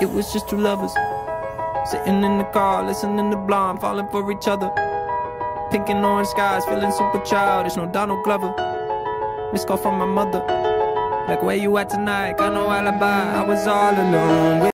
It was just two lovers sitting in the car, listening to Blonde, falling for each other. Pink and orange skies, feeling super childish. No Donald Glover. Missed call from my mother, like, where you at tonight? Got no alibi, I was all alone.